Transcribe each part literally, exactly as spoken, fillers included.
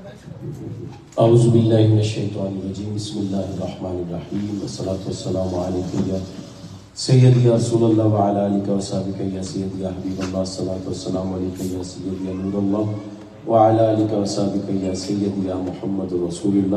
اعوذ باللہ من الشیطان الرجیم بسم اللہ الرحمن الرحیم والصلاة والسلام علیکم یا سیدی یا رسول اللہ وعلی آلہ وصحبہ یا سیدی یا حبیب اللہ، الصلاة والسلام علیکم یا سیدی یا نور اللہ وعلی آلہ وصحبہ یا سیدی یا محمد رسول اللہ۔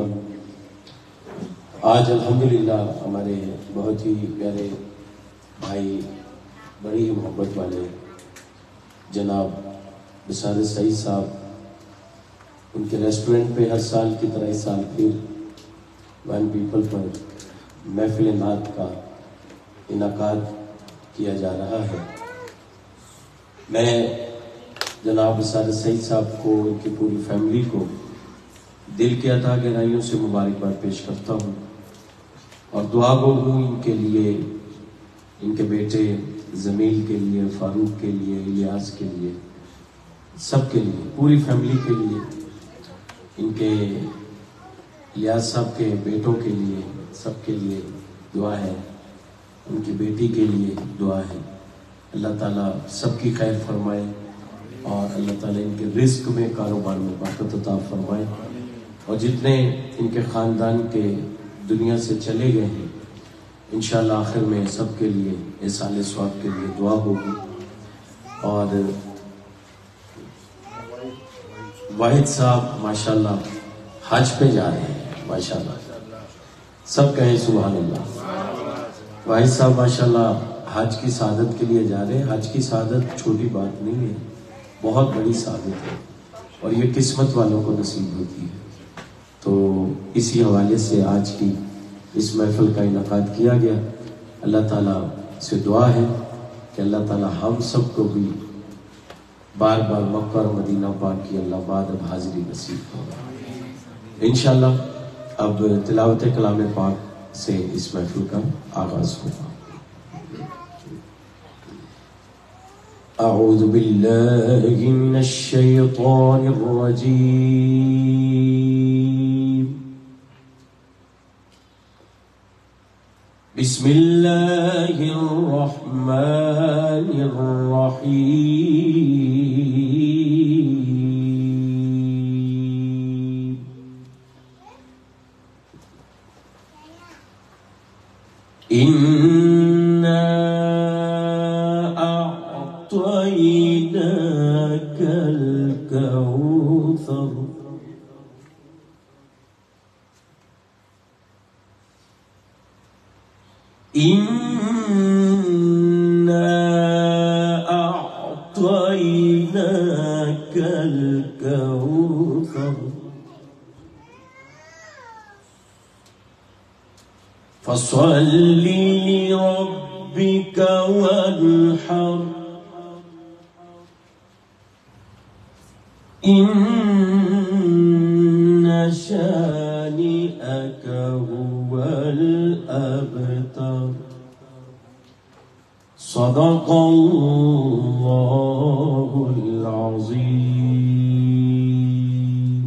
آج الحمدللہ ہمارے بہت ہی پیارے بھائی، بڑی ہی محبت والے جناب بشارت سعید صاحب، ان کے ریسٹورنٹ پہ ہر سال کی طرح اس سال پھر ون پیپل پر محفل نعت کا انعقاد کیا جا رہا ہے۔ میں جناب بشارت سعید صاحب کو، ان کی پوری فیملی کو دل کے عطا گہرائیوں سے مبارکباد پیش کرتا ہوں اور دعا گو ہوں ان کے لیے، ان کے بیٹے زمیل کے لیے، فاروق کے لیے، الیاس کے لیے، سب کے لیے، پوری فیملی کے لیے، ان کے الیاس صاحب کے بیٹوں کے لیے، سب کے لیے دعا ہے، ان کی بیٹی کے لیے دعا ہے۔ اللہ تعالیٰ سب کی خیر فرمائے اور اللہ تعالیٰ ان کے رزق میں، کاروبار میں برکت عطا فرمائے، اور جتنے ان کے خاندان کے دنیا سے چلے گئے ہیں انشاءاللہ آخر میں سب کے لیے احسان ثواب کے لیے دعا ہوگی۔ اور واحد صاحب ماشاءاللہ حج پہ جا رہے ہیں، ماشاءاللہ سب کہیں سبحان اللہ۔ واحد صاحب ماشاءاللہ حج کی سعادت کے لیے جا رہے ہیں۔ حج کی سعادت چھوٹی بات نہیں ہے، بہت بڑی سعادت ہے، اور یہ قسمت والوں کو نصیب ہوتی ہے۔ تو اسی حوالے سے آج کی اس محفل کا انعقاد کیا گیا۔ اللہ تعالیٰ سے دعا ہے کہ اللہ تعالیٰ ہم سب کو بھی بار بار مکہ اور مدینہ پاک کی اللہ بعد اب حاضری نصیب ہو۔ انشاءاللہ اب تلاوت کلام پاک سے اس محفل کا آغاز ہوگا۔ اعوذ باللہ من الشیطان الرجیم، بسم اللہ الرحمن الرحیم، اِنَّا أعطيناك الكوثر إنا أعطيناك الكوثر فصل لربك وانحر إن شانئك هو الأبتر۔ صدق اللہ العظیم۔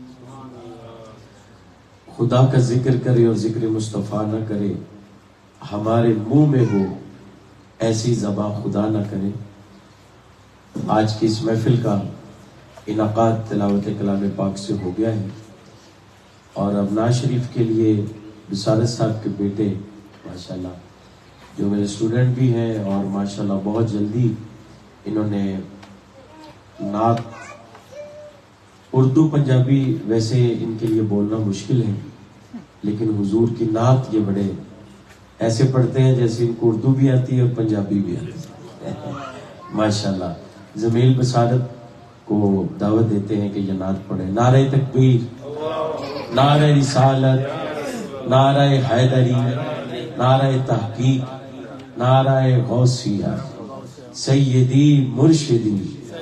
خدا کا ذکر کرے اور ذکر مصطفیٰ نہ کرے، ہمارے منہ میں ہو ایسی زبان خدا نہ کرے۔ آج کی اس محفل کا انعقاد تلاوت کلام پاک سے ہو گیا ہے، اور اب نعت شریف کے لیے بشارت صاحب کے بیٹے ماشاءاللہ جو میرے اسٹوڈنٹ بھی ہیں، اور ماشاءاللہ بہت جلدی انہوں نے نعت اردو پنجابی ویسے ان کے لیے بولنا مشکل ہے، لیکن حضور کی نعت یہ بڑے ایسے پڑھتے ہیں جیسے ان کو اردو بھی آتی ہے اور پنجابی بھی آتی ہے ماشاءاللہ۔ زمیل بشارت کو دعوت دیتے ہیں کہ یہ نعت پڑھیں۔ نعرہ تکبیر، نعرہ رسالت، نعرہ حیدری، نعرہ تحقیق، نعرہ غوثیہ، سیدی مرشدی۔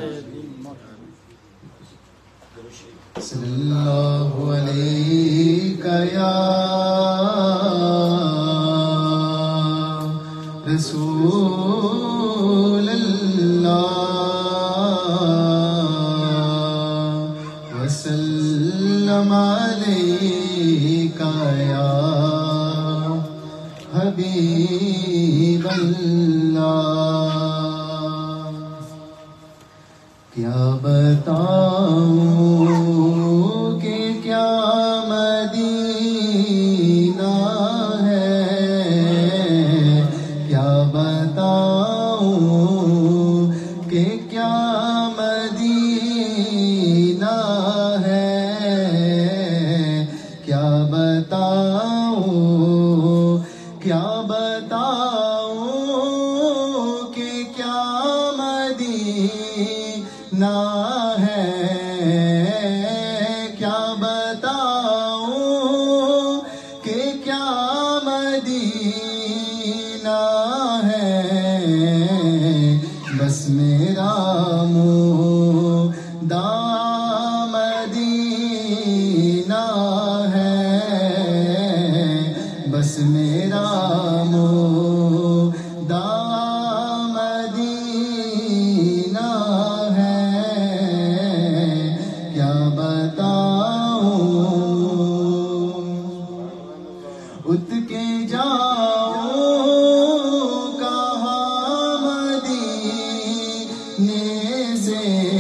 صلی اللہ علیہ یا رسول اللہ وسلم علیک یا حبیب اللہ۔ کیا بتاؤں کہ ہے، کیا بتاؤں کہ کیا مدینہ ہے، بس میرا مودع مدینہ ہے، بس میرا مودع مدینہ ہے، کیا بتاؤں ات کے جاؤں کہاں مدینے سے،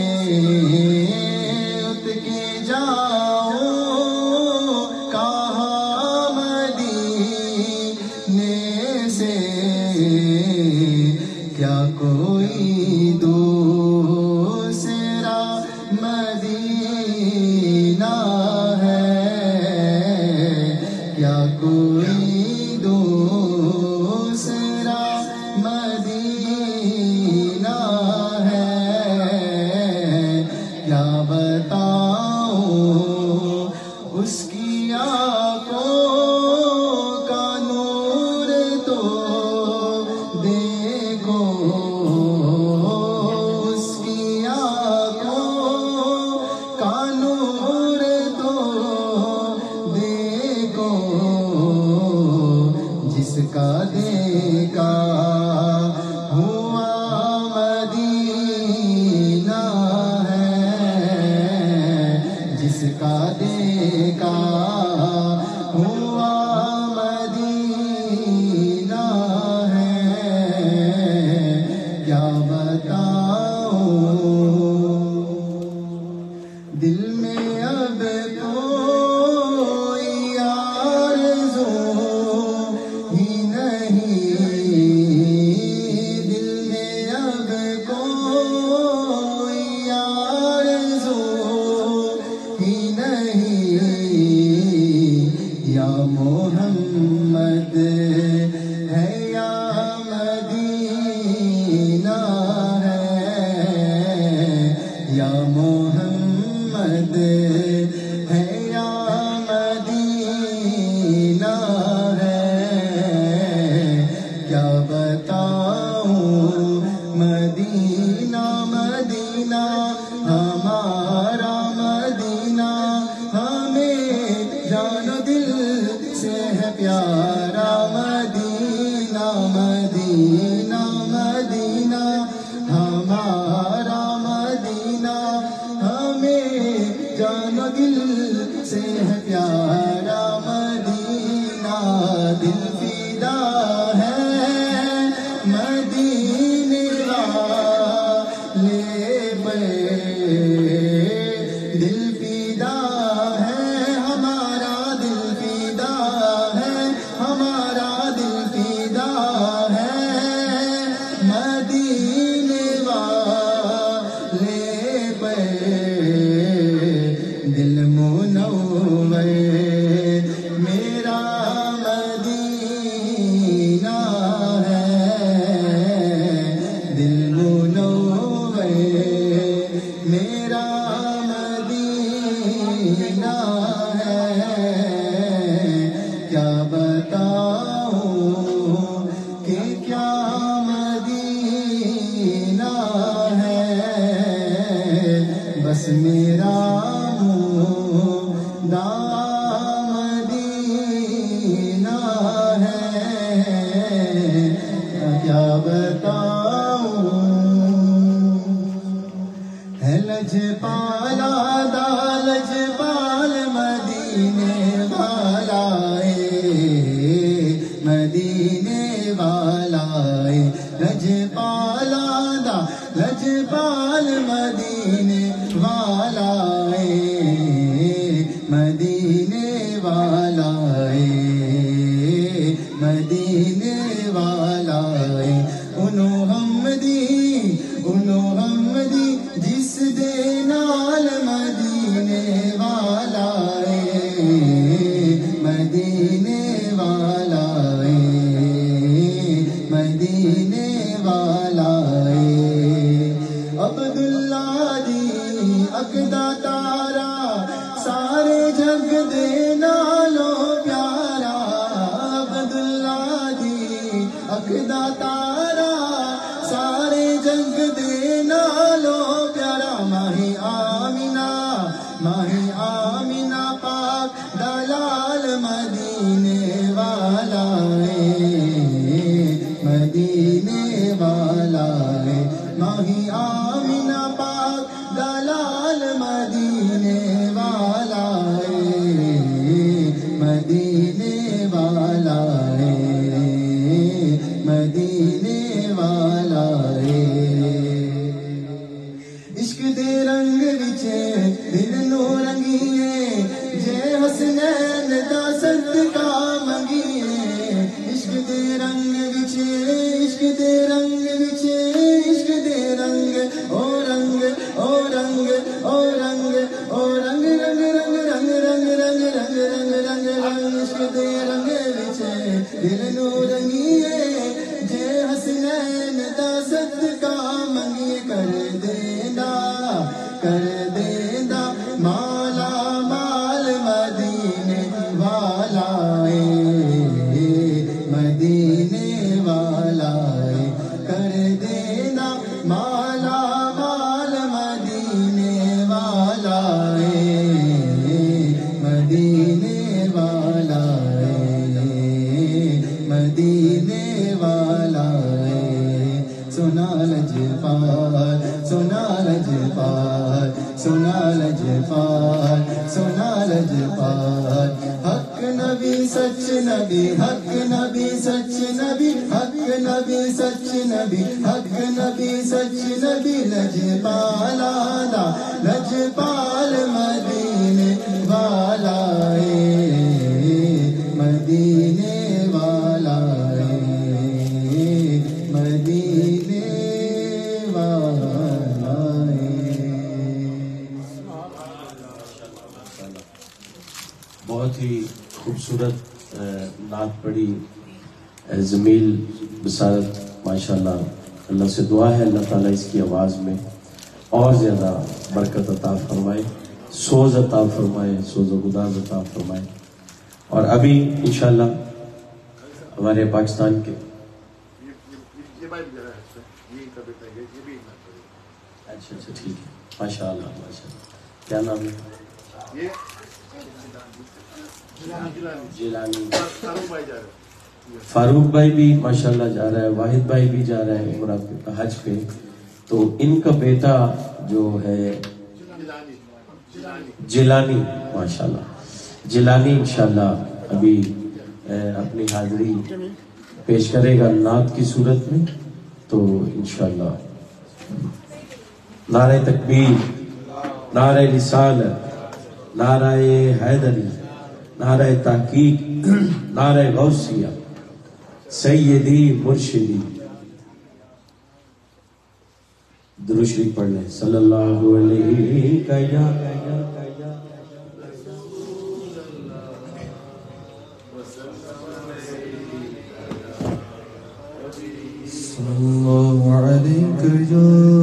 ات کے جاؤں کہاں مدینے سے، کیا کوئی دوسرا مدینہ ہے، کیا کوئی دوسرا مدینہ ہے، کیا بتاؤں اس کی آنکھوں کا نور تو دیکھو، اس کی آنکھوں کا نور تو دیکھو، جس کا دیکھا ہوا مدینہ ہے، جس کا دیکھا ہوا مدینہ ہے، کیا بتاؤں دل میں اب کوئی آرزو ہی نہیں، دل میں اب کوئی آرزو ہی نہیں، یا محمد ہے یا مدینہ ہے، یا محمد ہے یا مدینہ ہے، کیا بتاؤں مدینہ مدینہ ہمارا مدینہ، ہمیں جان و دل سے ہے پیارا مدینہ، مدینہ مدینہ ہمارا مدینہ، ہمیں جان و دل سے ہے پیارا مدینہ، دل فدا ہے مدینے والے پہ، دل فدا ہے ہمارا، دل فدا ہے ہمارا، دل فدا ہے مدینے والے پہ، دل منور میرا مدینہ ہے، دل منور میرا مدینہ ہے، کیا بتاؤں کہ کیا مدینہ ہے، بس میرا مودع مدینہ ہے، کیا بتاؤں ہے لجپالا دا لجپال مدینے والا مدینے والا لجپالا دا لجپال مدینے والا مدینے والا مدینے والا، انہوں حمدی انہوں حمدی جس دے نال مدینے والا مدینے والا مدینے والا عبداللہ دی حق دا تارا سارے جگ دے نالوں پیارا عبداللہ دی حق دا تارا سارے جگ دے نالوں پیارا ماہی آمینہ ماہی آمینہ پاک دلال مدینے والا ہے مدینے والا ہے ماہی آمینہ پاک دلال مدینے والا ہے مدینے والا ہے مدینے والا ہے عشق دے رنگ وچے دل نو رنگیے جے حسنین دا صدقہ منگیے عشق دے رنگ وچے عشق دے رنگ وچے عشق دے رنگ او رنگ او رنگ او رنگ او رنگ رنگ رنگ رنگ رنگ رنگ رنگ رنگ رنگ رنگ عشق دے رنگ وچے دل نو رنگیے جے حسنین دا صدقہ منگیے کر دیندا کر دیندا مالا مال مدینے والا ہے مدینے والا ہے کر دینا مالا مال مدینے والا ہے مدینے والا ہے مدینے والا ہے سنا لجپال سنا لجپال سنا لجپال سنا لجپال حق نبی سچ نبی حق نبی سچ نبی حق نبی سچ نبی حق نبی سچ نبی لجپالا دا لجپال مدینے والا ہے مدینے والا ہے مدینے والا ہے بہت ہی خوبصورت نعت پڑھی زمیل بصارت ماشاءاللہ اللہ سے دعا ہے اللہ تعالیٰ اس کی آواز میں اور زیادہ برکت عطا فرمائے سوز عطا فرمائے سوز و گداز عطا فرمائے اور ابھی انشاءاللہ ہمارے پاکستان کے اچھا اچھا ٹھیک ہے ماشاءاللہ ماشاءاللہ کیا نام ہے جیلانی فاروق بھائی بھی ماشاءاللہ جا رہا ہے واحد بھائی بھی جا رہا ہے عمرہ پہ حج پہ تو ان کا بیٹا جو ہے جیلانی ماشاءاللہ جیلانی انشاءاللہ ابھی اپنی حاضری پیش کرے گا نعت کی صورت میں تو انشاءاللہ نعرہ تکبیر نعرہ رسالت نعرہ حیدری نعرہ تحقیق نعرہ غوثیہ سیدی مرشدی درود شریف پڑھ لیں صلی اللہ علیہ صلی اللہ علیہ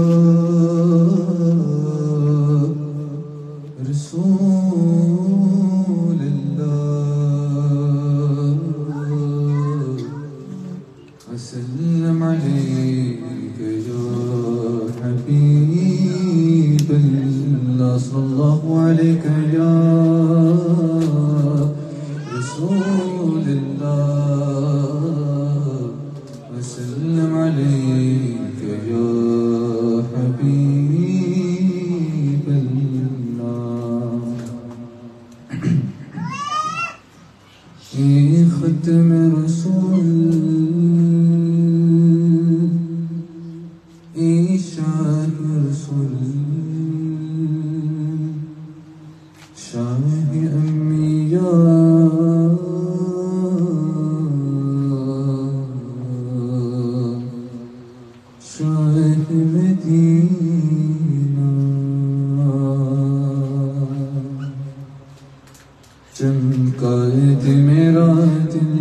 رسول اللہ وسلم علیک یا حبیب اللہ صلی اللہ علیہ یا رسول اللہ وسلم علیک یا حبیب اللہ اے ختم رسول اے شاہ رسول شاہ انبیاء شاہ مدینہ چمکا دے میرا دل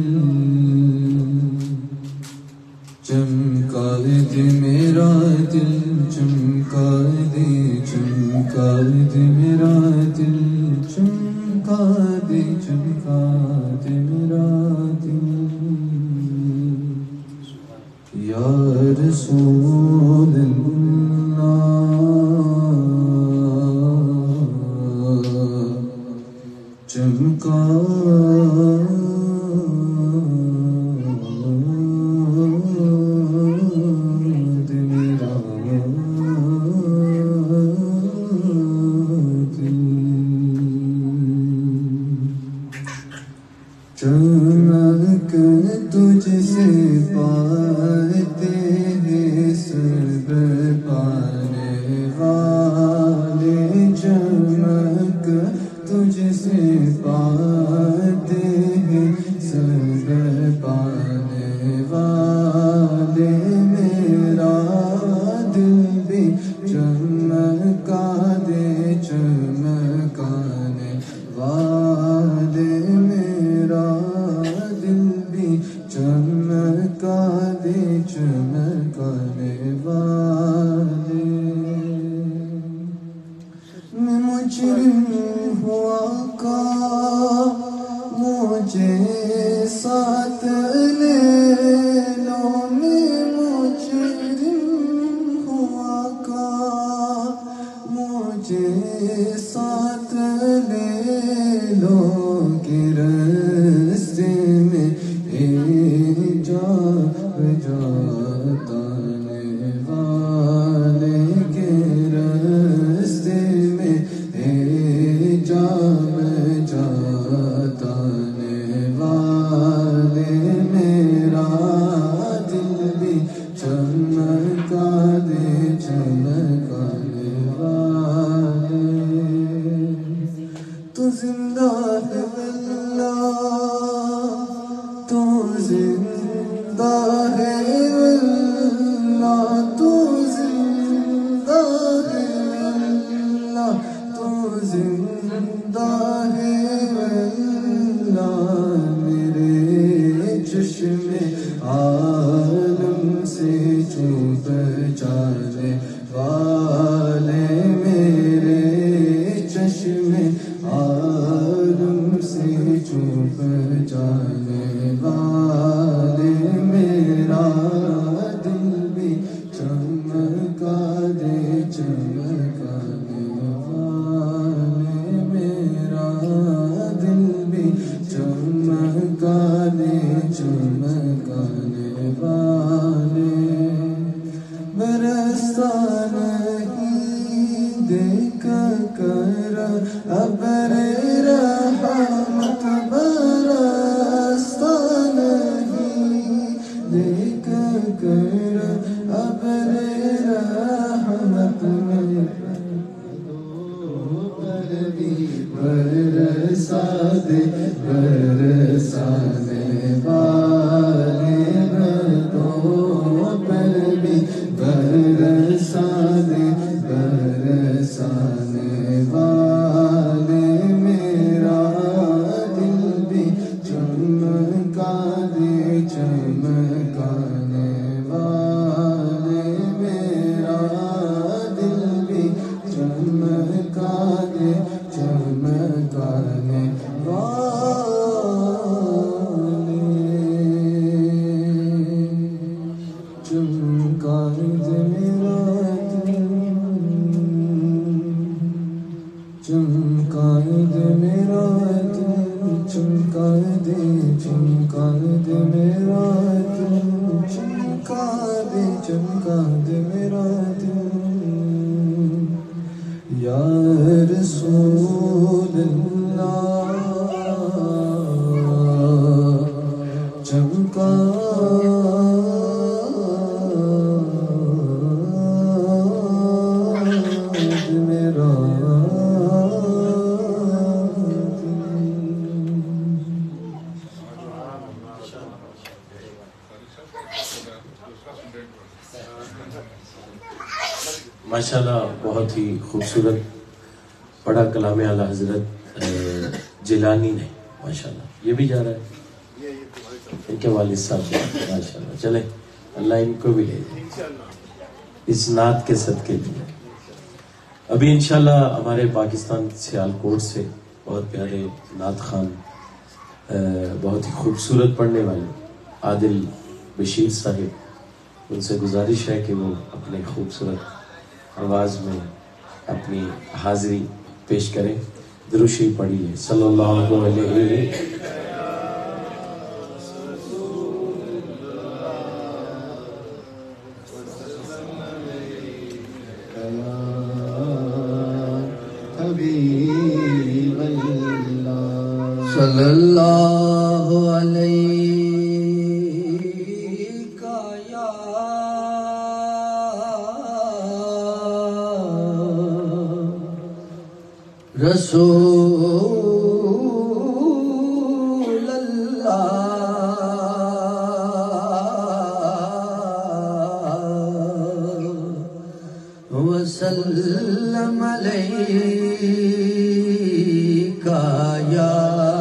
چمکا دے میرا دل چمکا دے چمکا چمکا دے میرا دل چمکا دے چمکا دے میرا دل یا رسول اللہ چمکا چمک تجھ سے پاتے ہیں سب پانے والے چمک تجھ سے پاتے ہیں سب پانے والے میرا دل بھی چمکا دے چمکانے والے میرا دل بھی چمکا دے چمکانے والے میں مجرم ہوا کا مجھے ساتھ لے لو میں مجرم ہوا کا مجھے ساتھ لے لو کہ رستے میں جا جاتانے والے کے رستے میں جا جاتانے والے میرا دل بھی چمکا دے چمکانے والے تو زندہ ہے اللہ تو زندہ ہے اللہ تو زندہ ہے اللہ تو زندہ ہے اللہ میرے چشم عالم سے چھپ جانے والے میرے چشم عالم سے چھپ جانے والے میرا دل بھی چمکا دے چمکانے والے میرا دل بھی چمکا دے چمکانے والے برستا نہیں دیکھ کر ابر رحمت برستا نہیں دیکھ کر ابر رحمت میں برسا دے برسانے والے بدوں پر بھی برسا دے برسانے والے میرا دل بھی چمکا دے چمکانے والے میرا دل بھی چمکا دے چمکانے والے چمکا دے میرا دل چمکا دے میرا دل چمکا دے چمکا دے میرا دل چمکا دے چمکا دے میرا دل یا رسول اللہ چمکا دے میرا ماشاءاللہ بہت ہی خوبصورت پڑھا کلام اعلیٰ حضرت جیلانی نے ماشاءاللہ. یہ بھی جا رہا ہے ان کے والد صاحب ماشاءاللہ. چلے اللہ ان کو بھی لے جائے اس نعت کے صدقے لیے. ابھی انشاءاللہ ہمارے پاکستان سیالکوٹ سے بہت پیارے نعت خان بہت ہی خوبصورت پڑھنے والے عادل بشیر صاحب، ان سے گزارش ہے کہ وہ اپنے خوبصورت آواز میں اپنی حاضری پیش کریں. درود شریف پڑھیے صلی اللہ علیہ صلی اللہ علیہ رسول اللہ وسلم علیک یا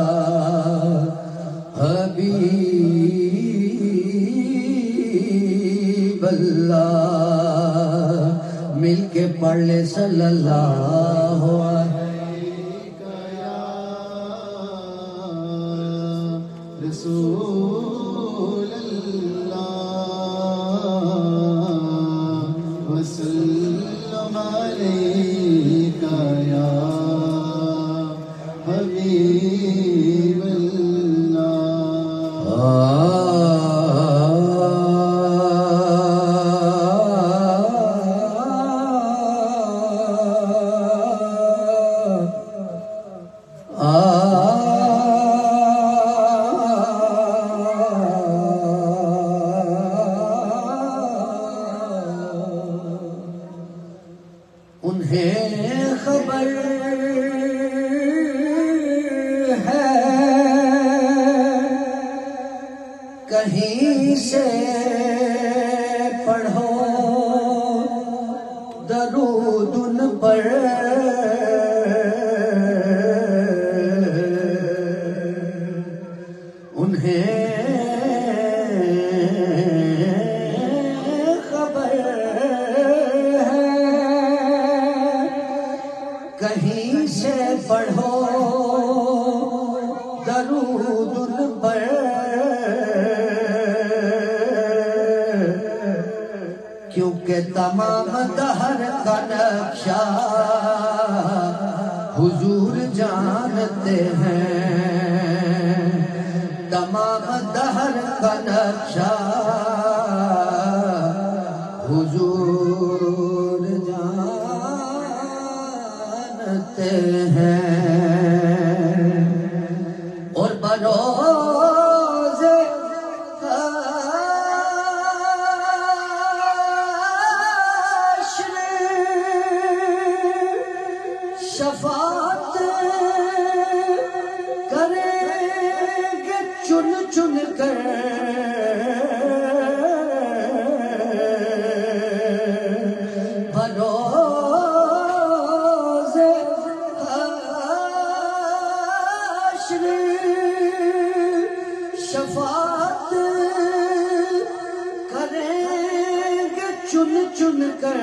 حبیب اللہ. مل کے پڑھ لے صلی اللہ علیہ رسول اللہ وسلم علیک یا حبیب کہیں سے پڑھو درود ان پر انہیں خبر ہے کہیں سے پڑھو درود ان پر کیونکہ تمام دہر کا نقشہ حضور جانتے ہیں تمام دہر کا نقشہ حضور جانتے ہیں اور بروز شفاعت کریں گے چن چن کر بروز حشر شفاعت کریں گے چن چن کر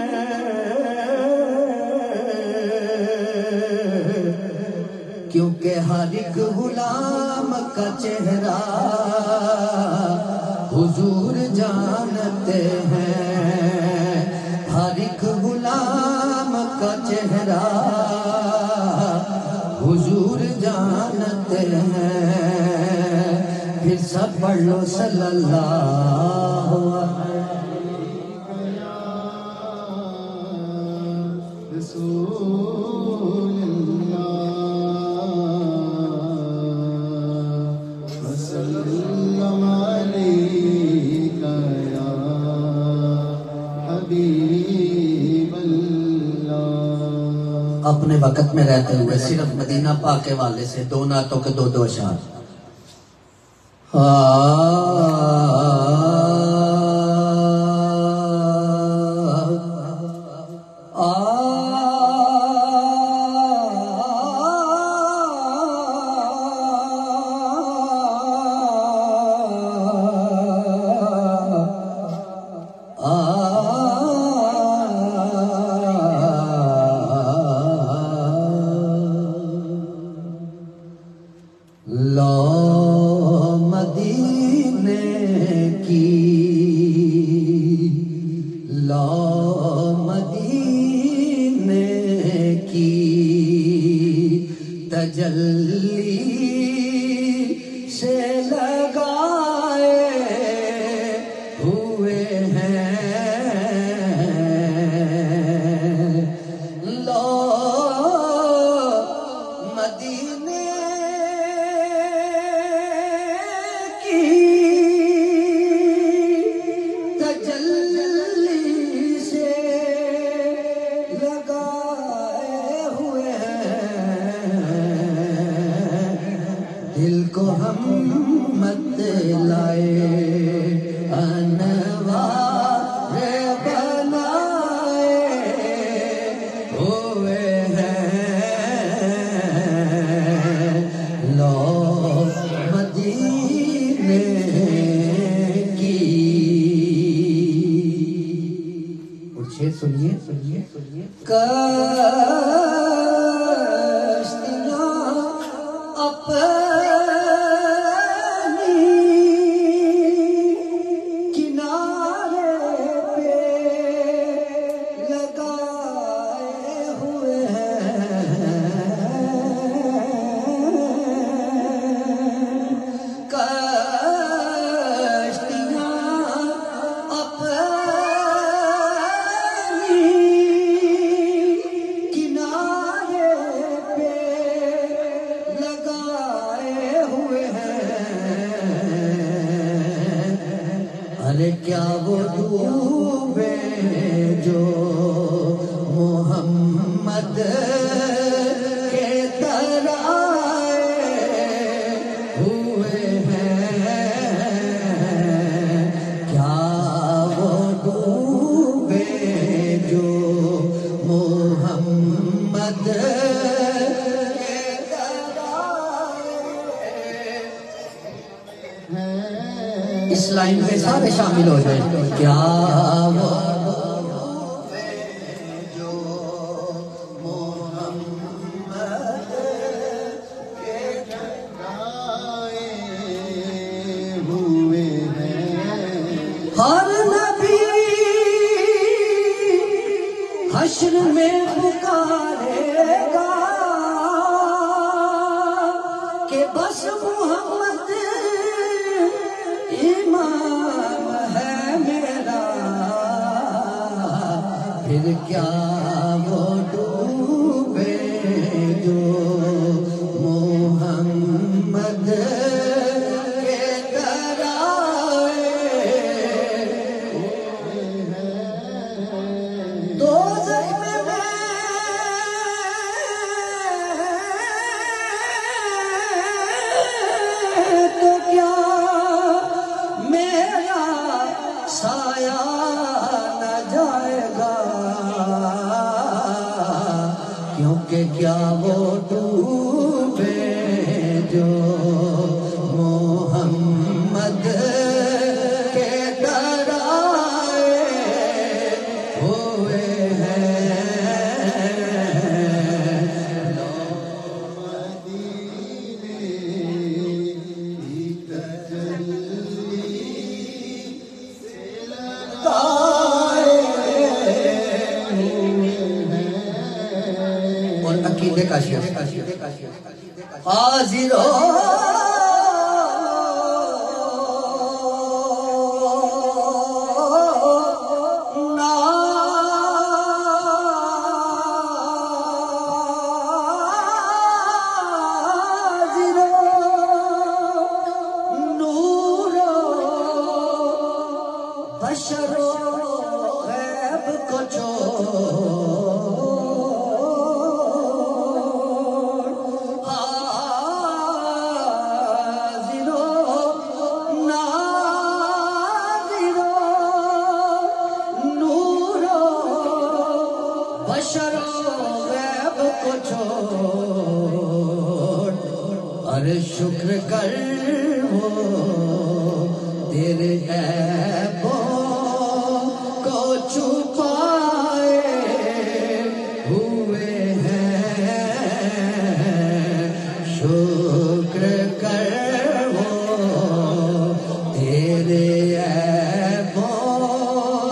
کیونکہ ہر ایک غلام کا چہرہ حضور جانتے ہیں ہر ایک غلام کا چہرہ حضور جانتے ہیں پھر سب پڑھ لو صلی اللہ علیہ رسول اپنے وقت میں رہتے ہوئے صرف مدینہ پاک کے والے سے دو نعتوں کے دو دو اشعار. تجلی سے لگائے ہوئے ہیں لو مدینے کی تجلی سے لگائے ہوئے ہیں دل کو ہم مت لائے انوار بنائے ہوئے ہیں لو مدینے کی اور شعر سنیے سنیے سنیے کشتیاں اپنی کنارے پہ لگائے ہوئے ہیں کشتیاں اپنی کنارے پہ لگائے ہوئے ہیں ارے کیا وہ ڈوبے جو محمد کے ترائے ہوئے ہیں کیا وہ ڈوبے جو محمد کے ترائے اس لائن میں سارے شامل ہو جائیں کیا وہ ڈوبے جو محمد کے آئے ہوئے ہیں ہر نبی حشر میں پکارے گا کہ بس محمد امام ہے میرا پھر کیا وہ ڈوبے جو محمد کے ترائے دوزخ میں میں تو کیا میرا سایہ نہ جائے گا کیونکہ کیا وہ ڈوبے جو محمد کے ترائے ہوئے ہیں اور عقیدے کا شعر حاضر ہو بشرو غیب کو چھوڑ حاضرو ناظرو نورو بشرو غیب کو چھوڑ ارے شکر کر وہ تیرے عیبوں کو چھپائے ہوئے ہیں شکر کر وہ تیرے عیبوں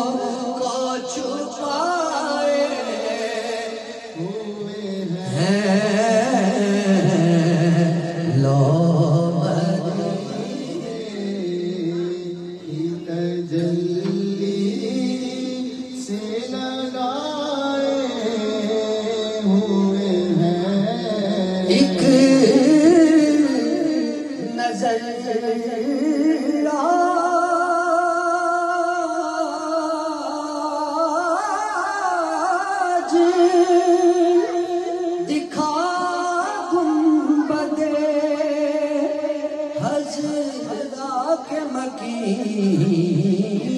کو چھپائے ہوئے ہیں ایک نظر آج دکھا گنبد حضرا کے مکین،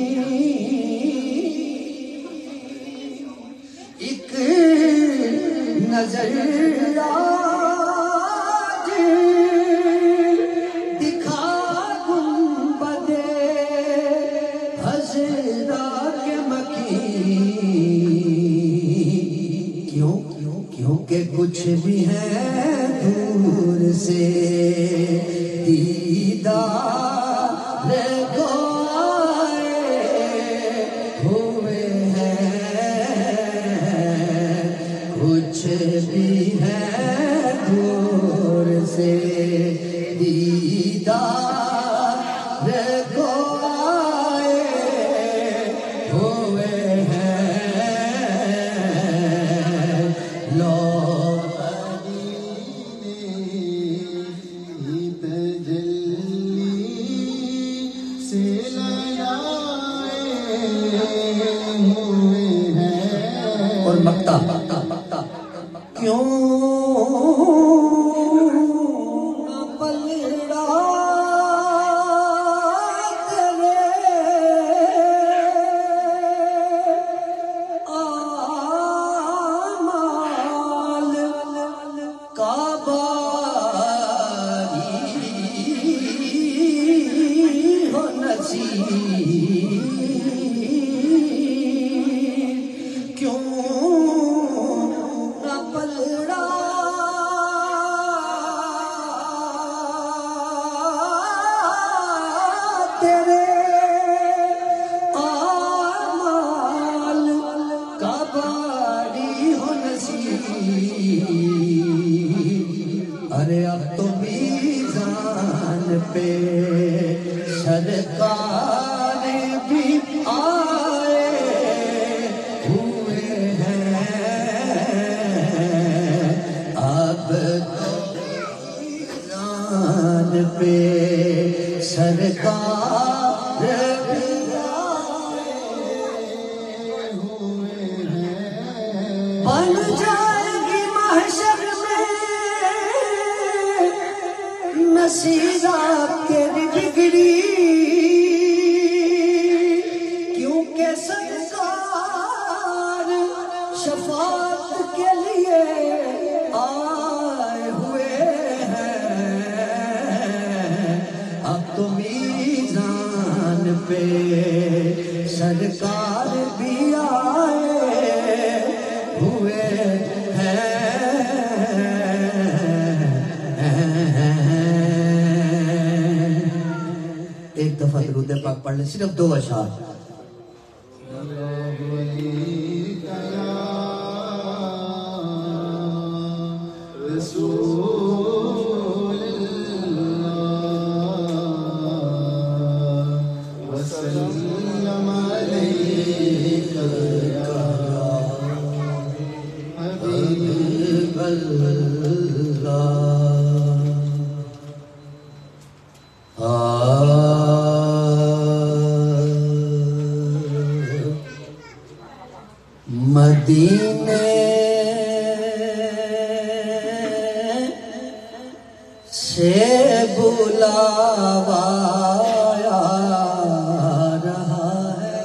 ایک نظر آج دکھا گنبد حضرا کے مکین، کیوں کیونکہ کچھ بھی ہے دور سے دیدار کو آئے ہوئے ہیں، کچھ بھی ہے دور سے دیدار کو آئے ہوئے ہیں، لو اور مکتا کیوں نہ پلڑا تیرے آمال کا باری ہو نصیب، کیوں نہ پلڑا تیرے آمال کا باری ہو نصیب، ارے اب تو میزان پہ سرکار بھی آئے ہوئے ہیں، اب تو میزان پہ سرکار بھی آئے ہوئے ہیں، بن جائے گی محشر میں نصیرات تیری بگڑی، کیونکہ سرکار شفاعت کے لیے آئے ہوئے ہیں، اب تو میزان پہ سرکار بھی آئے ہوئے ہیں۔ ایک دفعہ درود پاک پڑھ لیں، صرف دو اشعار۔ مدینے سے بلاوا آ رہا ہے،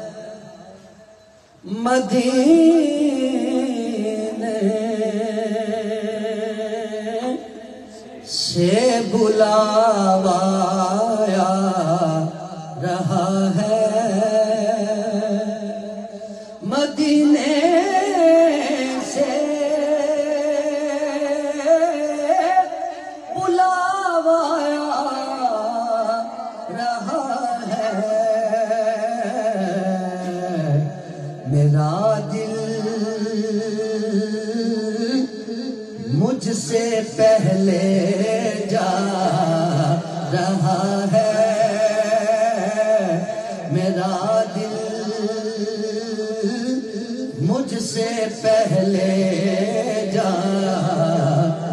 مدینے سے بلاوا آ رہا ہے، مدینے سے بلاوا آ رہا ہے، میرا دل مجھ سے پہلے جا رہا ہے، میرا دل مجھ سے پہلے جا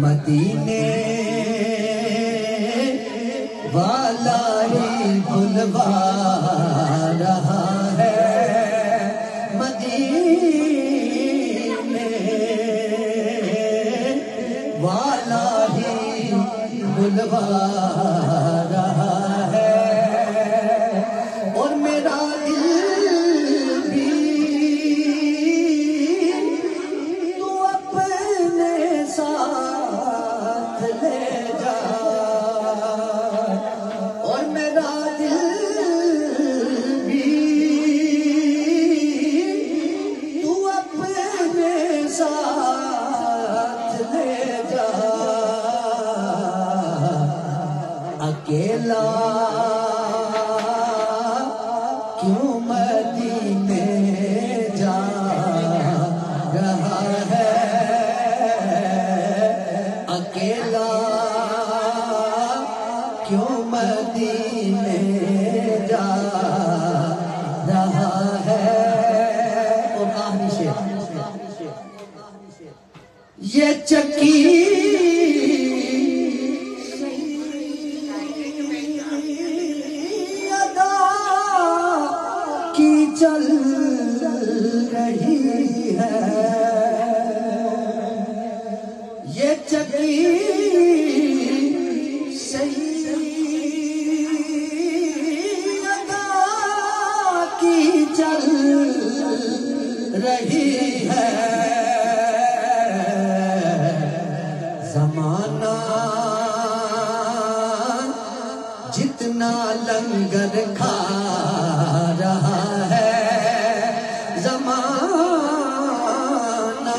مدینے والا ہی بلوا رہا ہے مدینے والا ہی بلوا رہا ہے اور میرا دل بھی تو اپنے ساتھ لے جا اور میرا دل بھی تو اپنے ساتھ لے جا اکیلا کیوں مدینے جا رہا ہے اکیلا کیوں مدینے جا رہا ہے اور آخری شعر یہ چکی چل رہی ہے یہ چکی سیدہ کی چل رہی ہے زمانہ جتنا لنگر کھا رہا ہے زمانہ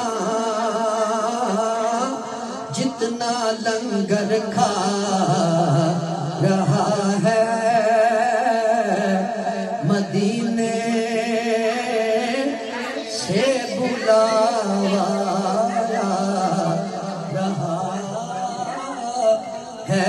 جتنا لنگر کھا رہا ہے مدینے سے بلاوا رہا ہے